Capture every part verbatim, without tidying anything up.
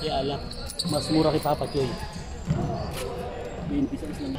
Kaya alak. Mas mura kay Papa Choy. twenty pesos lang.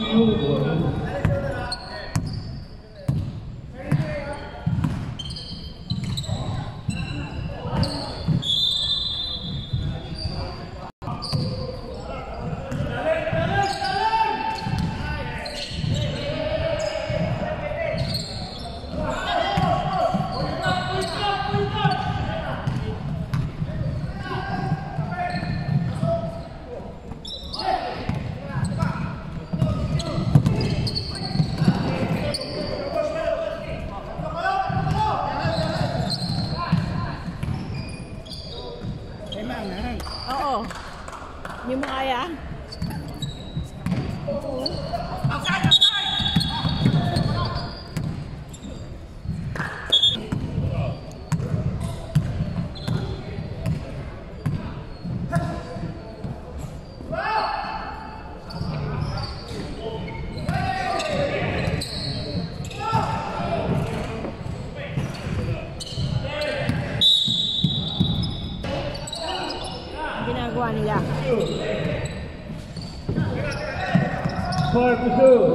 Oo. Hindi mo kaya? Ginagawa nila. Score to two.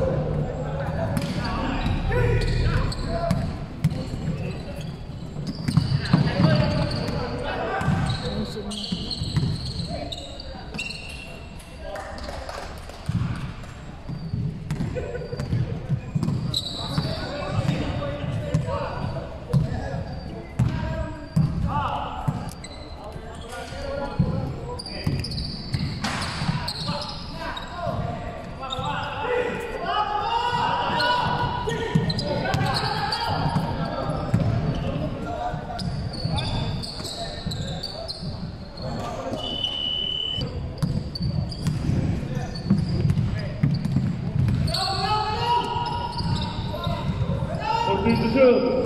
fourteen to two.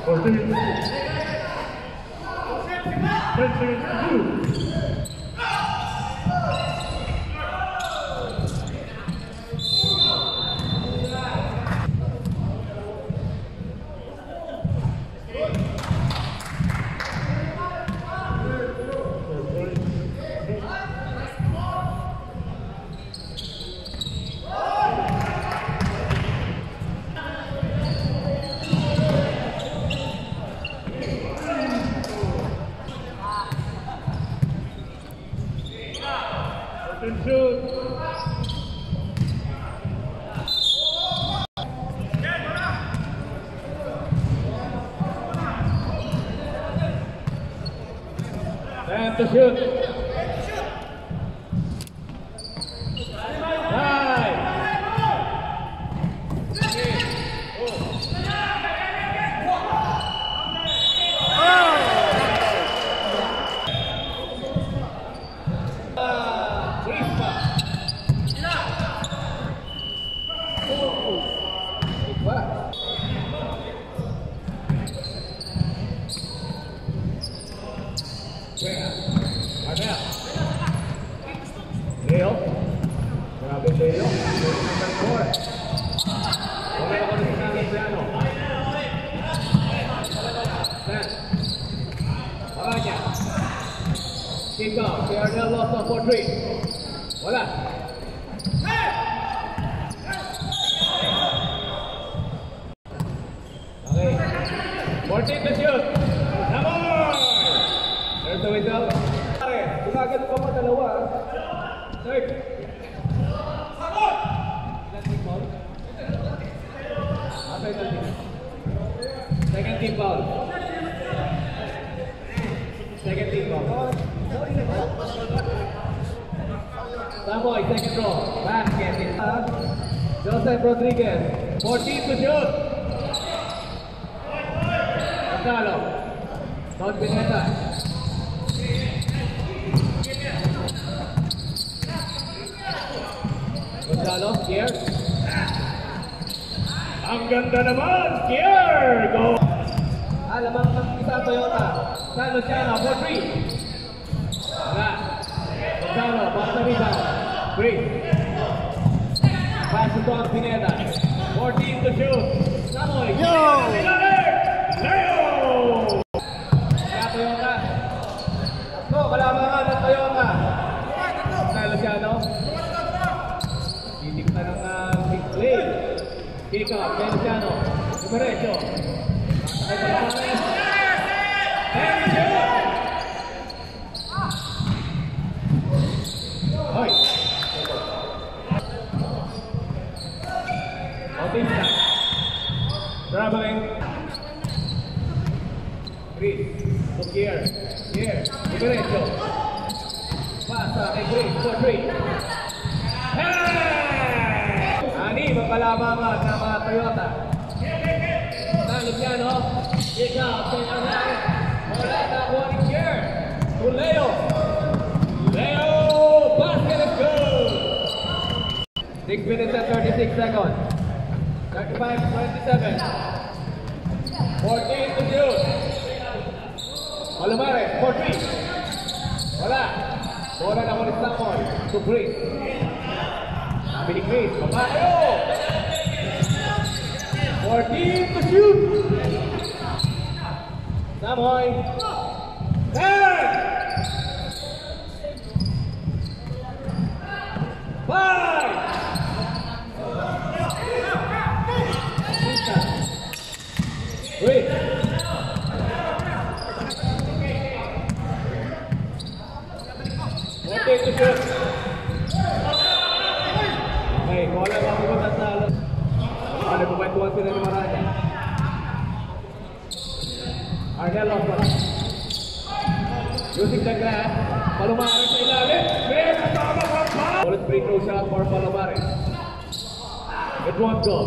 fourteen. ten seconds to shoot. And shoot. And to shoot. Nine. Leo. Grabe Leo. Number four. Wala ako na sinabi sa ano. Sen. Wala niya. Kick off. K R L lost on four three. Wala. Okay. fourteen to shoot. Number! There's the whistle. Bumagat pa pa dalawa. Third. Second team foul. Second team foul. Samoy, second row. Basket. Joseph Rodriguez. fourteen to shoot. Gonzalo. Don Pineda. Gonzalo, here. Ang ganda naman, here! Go! Ah, lamang ng isa Toyota. San Luciano, four three. Wala. Gonzalo, box na rebound. Three. Pass to Don Pineda. fourteen to shoot. Samoy. Yo! Leo! Kaya Toyota. Go, kalamangan ng Toyota. San Luciano. Titik na ng uh, big play. Kick off, Feliciano. Dumiretso. Ay, palaman. Feliciano! Hoy! Bautista. Traveling. Chris. Look here. Here. Dumiretso. Pasa kay Chris. four three. Ani, magkalamangan ng mga Toyota. San Luciano, kick out, Saint Anay. Wala na one here. To Leo. Leo, basket is good. six minutes and thirty-six seconds. thirty-five twenty-seven. fourteen to shoot. Palomares, four three. Wala. Bola na ulit Samoy. To Chris. Sabi ni Chris, papayo! fourteen to shoot! Samoy! ten! five! Chris! fourteen to shoot! Okay, bola ba ako ba sa alas? Ano po ba tuwan sila ni Maranya? Arnel off pala. Using the glass. Palomares sa ilalim. May kasama ka pa! Ulit free throw shot for Palomares. It won't go.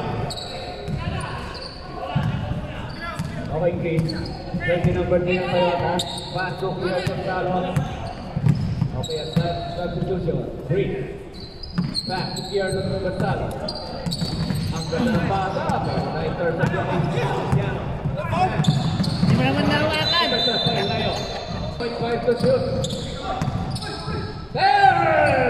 Okay, Chris. Jersey number three ng Toyota. Pass to Pierre Gonzalo. Okay, at substitution. Three. Back to Pierre Gonzalo. Ang ganda ng bata. Pero na-intercept yung Cristiano. forty-five to shoot. There!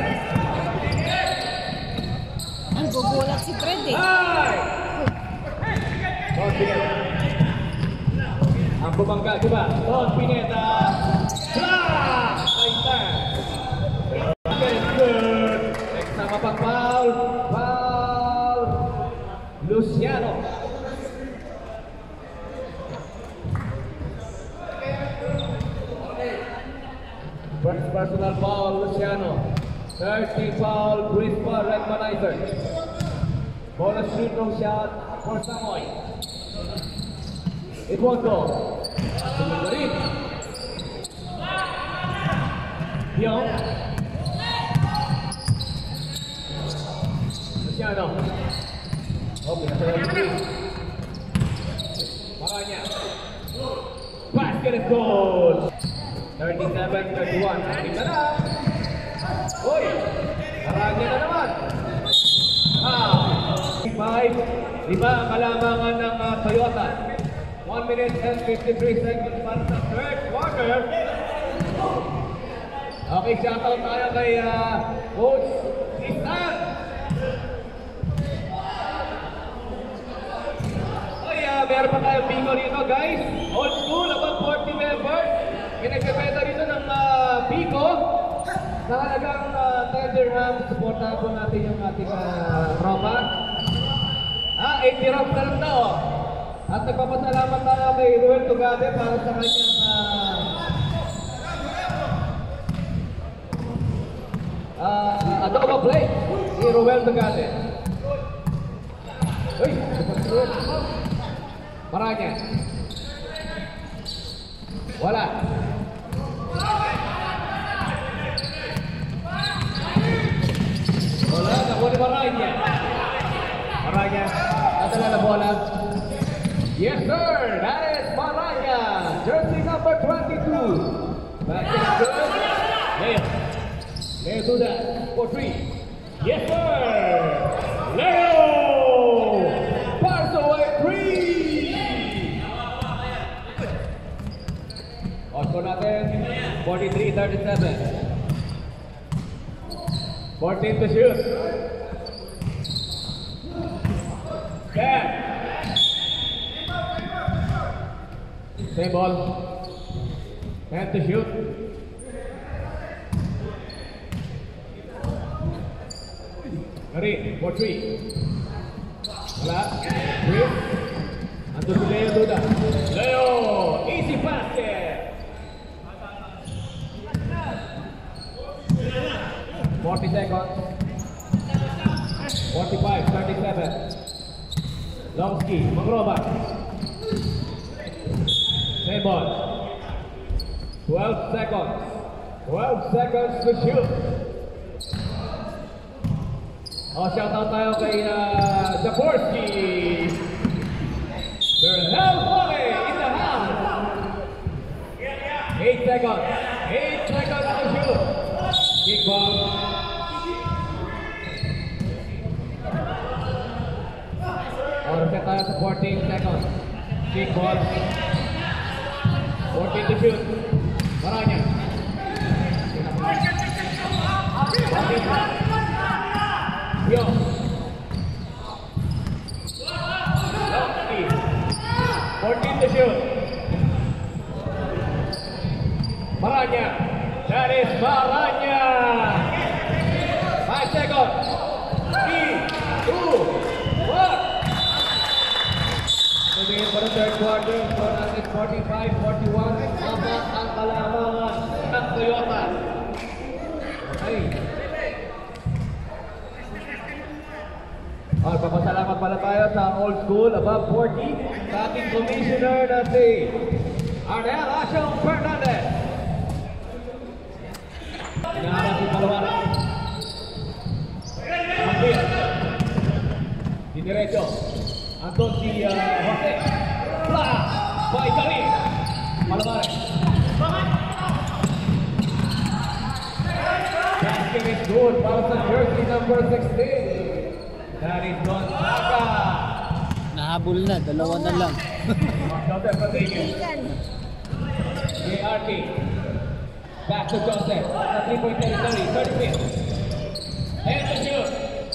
Ang gugulak si Fred eh. High! Don Pineda. Ang bumangga, diba? Don Pineda. Block! Nice time. Very good. Next sama pang foul. Foul. Luciano. First personal foul, Luciano. Third team foul, Crispa Redmanizer. Bonus free throw shot for Samoy. It won't go. Sumunod. Young. Luciano. Okay, nasa yung three. Maranya. Basket is goal. thirty-seven thirty-one. Tingnan na. Uy! Maranya na naman. Ah! five. Lima ang kalamangan ng uh, Toyota. one minute and fifty-three seconds para sa third quarter. Okay, shoutout tayo kay uh, Coach Tristan. Ay, uh, meron pa tayong bingo rito, guys. Old school, about forty members. Pinagpepeta rito ng uh, bingo. Sa halagang uh, ten dirhams, supportahan po natin yung ating uh, tropa. Ah, eighty rounds na lang daw. At nagpapasalamat tayo kay Ruel Tugade para sa kanyang uh, uh, adobo plate. Si Ruel Tugade. Uy, Ruel. Maranya. Wala. Wala, nakuha ni Maranya. Maranya, nadala na bola. Yes sir, that is Maranya. Jersey number twenty-two. Back in good. Leo. Leo do that for three. Yes sir. Leo. Pass away three. Osko natin, forty-three thirty-seven. fourteen to shoot. ten. Same ball. ten to shoot. Karin, for three. Wala. Three. Ando si Leo Duda. Leo! Easy basket! forty seconds. forty-five thirty-seven. Longski, Magroba. Same ball. twelve seconds. twelve seconds to shoot. Oh, shout out tayo kay uh, Jaworski. Bernal volley in the house. eight seconds. eight seconds to shoot. Kick ball. Or set tayo sa fourteen seconds. Kick ball. fourteen to shoot. Maranya. Yo. fourteen to shoot. Maranya. That is Maranya. five seconds. three, two, one. Tumingin pa ng third quarter. Score natin forty-five forty-one. Tama ang kalamangan ng Toyota. Okay. Oh, papasalamat pala tayo sa old school, above forty, sa ating commissioner na si Arnel Ashong Fernandez. Inaharap si Palawara. Mangkil. Di diretso. Andun si uh, Jose. Flash. By Karim. Palawara. Basket is good para sa jersey number sixteen. That is Gonzaga. Nahabol na, dalawa na lang. J R T. Back to Joseph. Sa three-point territory. thirty-fifth. And the shoot.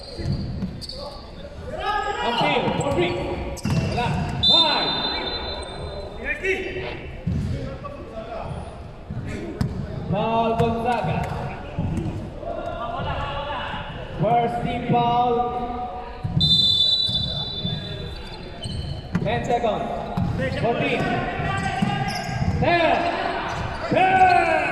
Ang field. For three. Wala. Five. Foul Gonzaga. First team foul. ten seconds. fourteen. ten. ten.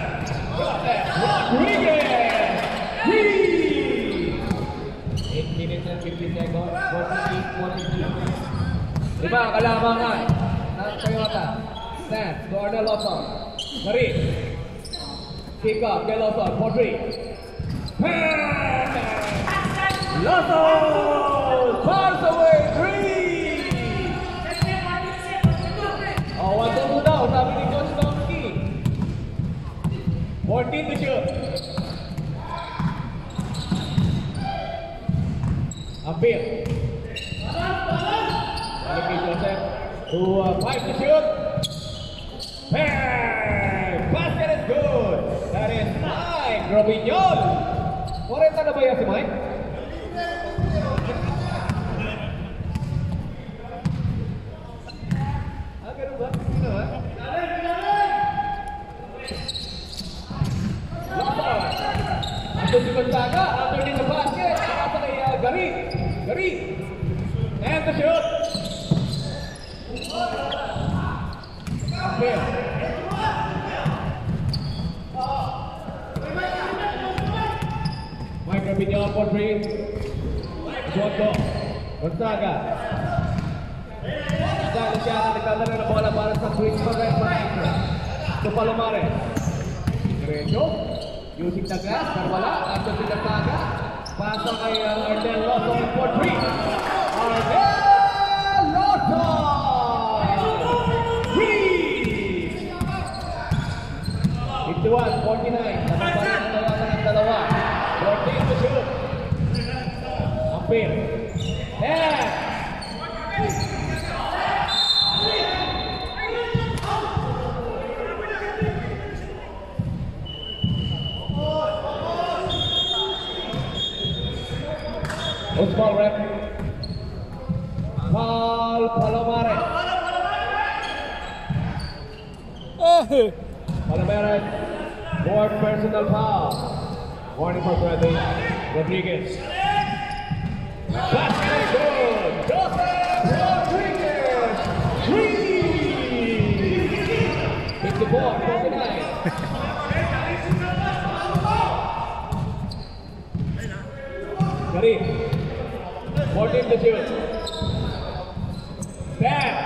Rodriguez. three. eight minutes and fifty seconds. forty-eight forty-two. Diba, kalamangan ng Toyota. Stand. Corner Lawson. Marin. Kick up. Kay Lawson. For three. Lawson. Fires away. Three. Oh, one to two daw. Sabi ni Coach Tomsky. fourteen to shoot. Appeal. Balik ni Joseph. To uh, five to shoot. Hey! Basket is good. That is Mike Robinson. forty na ba yan si Mike? Ah, ganun ba? Sino ba? Ando si Gonzaga, ando din sa basket, nasa kay uh, Gary, Gary, and the shoot. Okay. Mike Robinson for three. Joto, Gonzaga. Gonzaga siya na nagdadala ng bola para sa switch for Red Panaisa. Ito Palomares. Diretso. Using the glass, pero wala. Ando si Gonzaga. Pasa kay uh, Ardel Lawson for three. Ardel Lawson! Three! fifty-one forty-nine. Nakapalit na tawagan ng dalawa. fourteen to shoot. Ampir. Yeah! Foul rep. Foul Palomares. Palomares. Fourth personal foul. Warning for Bradley Rodriguez. Basket is good. Joseph Rodriguez. Three. fifty-four forty-nine. Karim. fourteen to shoot. Bam!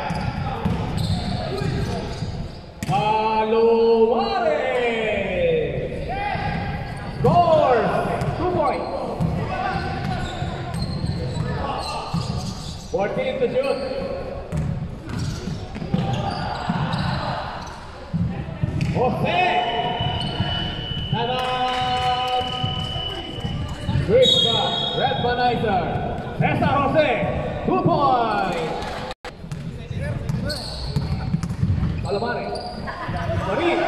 Palomares! Scores! Two points. fourteen to shoot. Jose! Tanan! Crispa, Red Panaisa. Cesar Jose, two points. Palomares. Marin.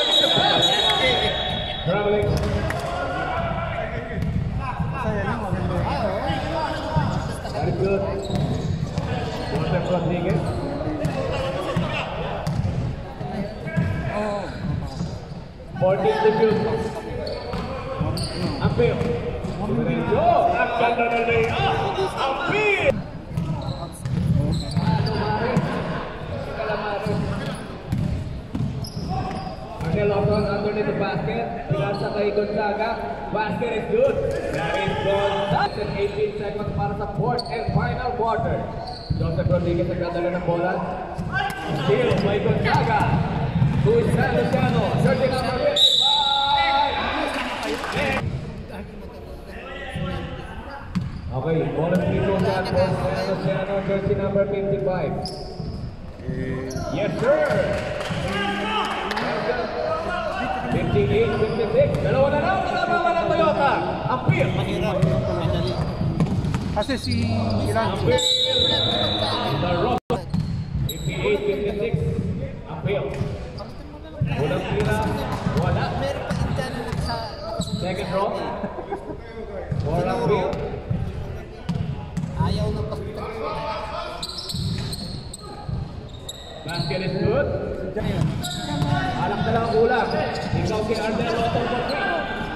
Traveling. Very good. Joseph Rodriguez. fourteen to shoot. Ampil. Diretso. Ang ganda na layup. Ampil. Ardel Lawson underneath the basket. Pinasa kay Gonzaga. Basket is good. That is Gonzaga. eighteen seconds para sa fourth and final quarter. Joseph Rodriguez nagdadala ng bola. Steal by Gonzaga. To San Luciano. Jersey number fifty-five. Okay, bonus free throw shot for San Luciano. Jersey number fifty-five. Yes, sir. fifty-eight fifty-six. Dalawa na lang. Dalawa ng Toyota. Ampir. Kasi si ilan? Ampir. The rock. fifty-eight fifty-six. Ampir. Unang tira. Wala. Second row. For Appeal. Ayaw ng pag- Basket is good. Alam na lang ang ulang. Ikaw si Arnel Lotto for three.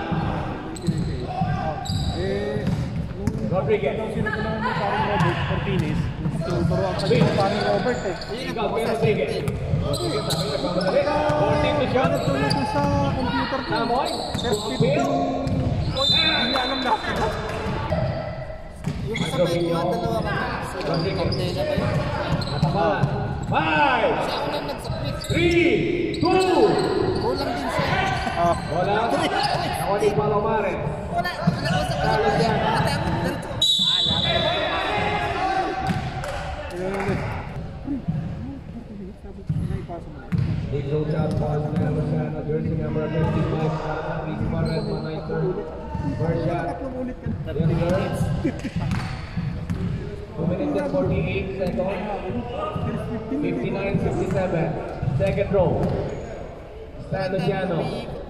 Eh, Rodriguez. nung sino ko naman yung parang Robert Martinez, tuturuan ka yung parang Robert eh. Ikaw kay Rodriguez. Rodriguez sabi niya pamadali. fourteen to shot. Tulad dun sa computer ko. Namoy. fifteen points, hindi niya alam lahat. Yung kasabay ko yung dalawa kami. So, kaptena pa yun. Natapalan. Five. Siya ako lang nag-submit. Three. Two. Kulang din siya. Ah, Wala. Ako ni Palomare. Wala. Nakausap ko lang yan. Pati ako dito. Big low shot pass na Luciano, jersey number fifty-five, Chris Barret, Manayton. First shot, Denver. two minutes and forty-eight seconds. fifty-nine fifty-seven. Second row. Stan Luciano.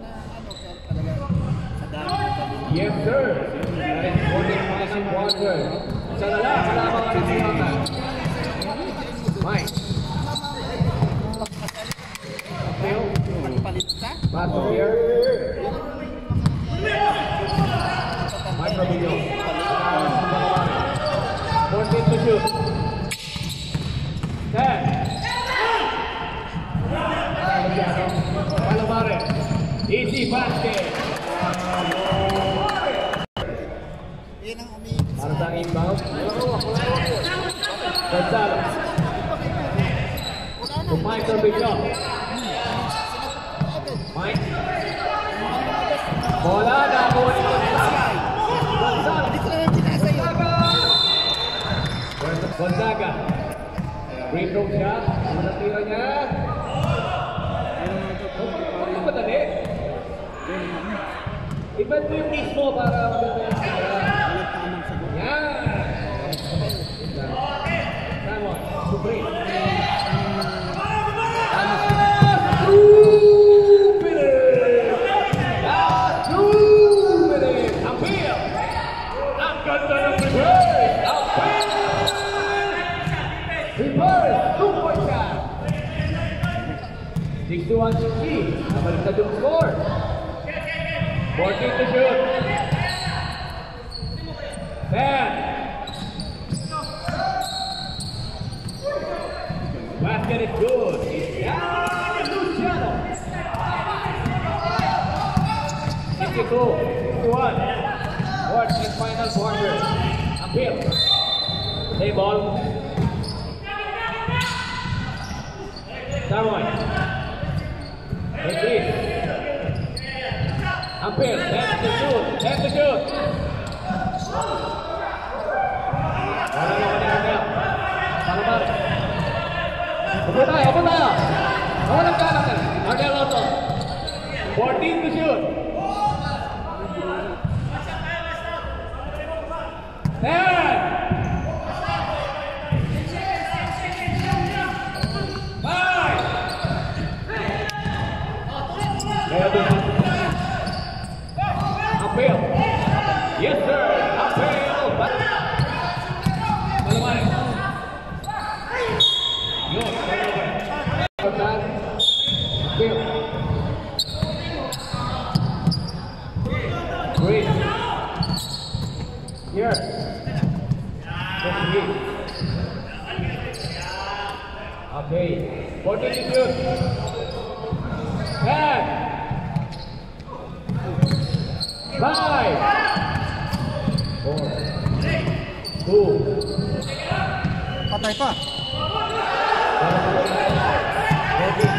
Yes, sir. That is forty-five and quarter. Sa nala, kalabang ang Luciano. Mike. Pass from here. Mike Robinho. fourteen to shoot. ten. Palomare. Easy basket. Yan ang umiikot sa Para sa inbound. Gonzalo. To Mike Robinho. Mike. Bola na po ni Gonzaga. Gonzaga. Hindi ko naman pinasa yun. Gonzaga. Free throw shot. Ano na tira niya? Ano ba dali? Iba't mo yung mismo para maganda yung tira. Yan. Tama. Supreme. six to one sixty. Nabaliktad yung score. fourteen to shoot. ten. Basket is good. It's down Luciano. sixty-two. sixty-one. Fourth and final quarter. Appeal. Play ball. Samoy. Hey, Appeal. Left to shoot. Left to shoot. Wala naman ni Arnel. Palomare. Upo tayo, upo tayo. Nawalang kanan na. Arnel Lotto. fourteen to shoot. ten. five. Appeal. Yes, sir. Appeal. Palomare. Yun. Appeal. Great. Here. Okay. fourteen to shoot. ten. five. four. two. patay pa. Ready.